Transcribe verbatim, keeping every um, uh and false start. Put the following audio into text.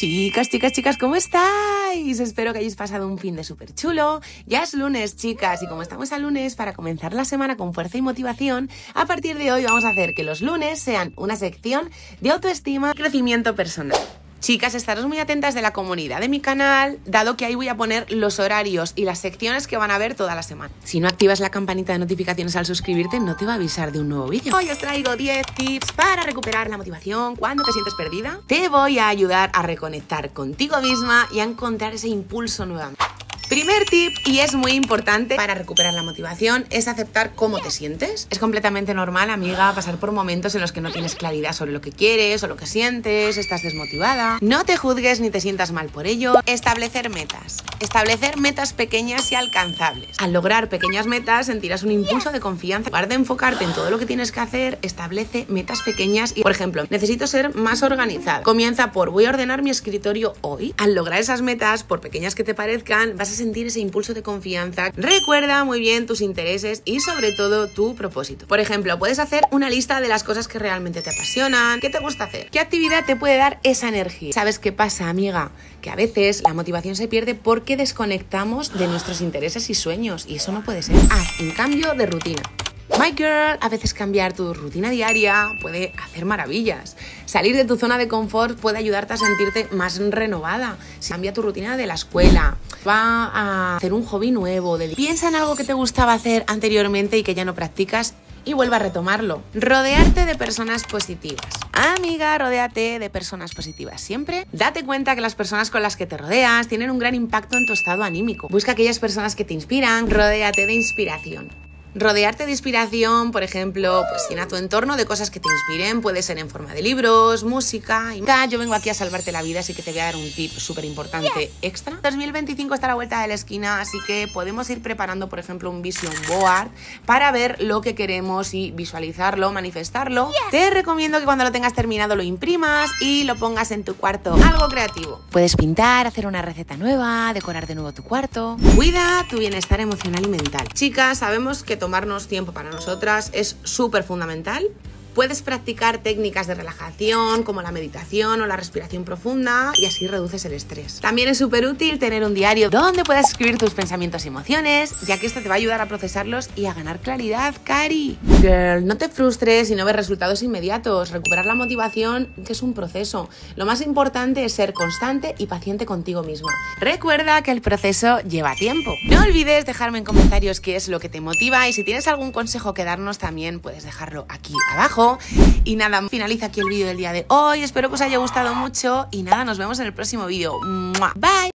Chicas, chicas, chicas, ¿cómo estáis? Espero que hayáis pasado un fin de súper chulo. Ya es lunes, chicas, y como estamos a lunes, para comenzar la semana con fuerza y motivación, a partir de hoy vamos a hacer que los lunes sean una sección de autoestima y crecimiento personal. Chicas, estaros muy atentas de la comunidad de mi canal, dado que ahí voy a poner los horarios y las secciones que van a ver toda la semana. Si no activas la campanita de notificaciones al suscribirte, no te va a avisar de un nuevo vídeo. Hoy os traigo diez tips para recuperar la motivación cuando te sientes perdida. Te voy a ayudar a reconectar contigo misma y a encontrar ese impulso nuevamente. Primer tip, y es muy importante para recuperar la motivación, es aceptar cómo te sientes. Es completamente normal, amiga, pasar por momentos en los que no tienes claridad sobre lo que quieres o lo que sientes, estás desmotivada. No te juzgues ni te sientas mal por ello. Establecer metas. Establecer metas pequeñas y alcanzables. Al lograr pequeñas metas sentirás un impulso de confianza. En lugar de enfocarte en todo lo que tienes que hacer, establece metas pequeñas y, por ejemplo, necesito ser más organizada. Comienza por voy a ordenar mi escritorio hoy. Al lograr esas metas, por pequeñas que te parezcan, vas a sentir ese impulso de confianza. Recuerda muy bien tus intereses y sobre todo tu propósito. Por ejemplo, puedes hacer una lista de las cosas que realmente te apasionan, qué te gusta hacer, qué actividad te puede dar esa energía. ¿Sabes qué pasa, amiga? Que a veces la motivación se pierde porque desconectamos de nuestros intereses y sueños, y eso no puede ser. Haz un cambio de rutina. My girl, a veces cambiar tu rutina diaria puede hacer maravillas. Salir de tu zona de confort puede ayudarte a sentirte más renovada. Cambia tu rutina de la escuela, va a hacer un hobby nuevo. Piensa en algo que te gustaba hacer anteriormente y que ya no practicas y vuelve a retomarlo. Rodearte de personas positivas. Amiga, rodéate de personas positivas siempre. Date cuenta que las personas con las que te rodeas tienen un gran impacto en tu estado anímico. Busca aquellas personas que te inspiran, rodéate de inspiración. Rodearte de inspiración, por ejemplo, pues llena tu entorno de cosas que te inspiren, puede ser en forma de libros, música. Y yo vengo aquí a salvarte la vida, así que te voy a dar un tip súper importante extra. dos mil veinticinco está a la vuelta de la esquina, así que podemos ir preparando, por ejemplo, un vision board para ver lo que queremos y visualizarlo, manifestarlo. Yes. Te recomiendo que cuando lo tengas terminado lo imprimas y lo pongas en tu cuarto. Algo creativo. Puedes pintar, hacer una receta nueva, decorar de nuevo tu cuarto. Cuida tu bienestar emocional y mental. Chicas, sabemos que tomarnos tiempo para nosotras es súper fundamental. Puedes practicar técnicas de relajación como la meditación o la respiración profunda y así reduces el estrés. También es súper útil tener un diario donde puedas escribir tus pensamientos y emociones, ya que esto te va a ayudar a procesarlos y a ganar claridad, Cari. Girl, no te frustres si no ves resultados inmediatos. Recuperar la motivación es un proceso. Lo más importante es ser constante y paciente contigo misma. Recuerda que el proceso lleva tiempo. No olvides dejarme en comentarios qué es lo que te motiva y si tienes algún consejo que darnos también puedes dejarlo aquí abajo. Y nada, finaliza aquí el vídeo del día de hoy. Espero que os haya gustado mucho y nada, nos vemos en el próximo vídeo. Bye.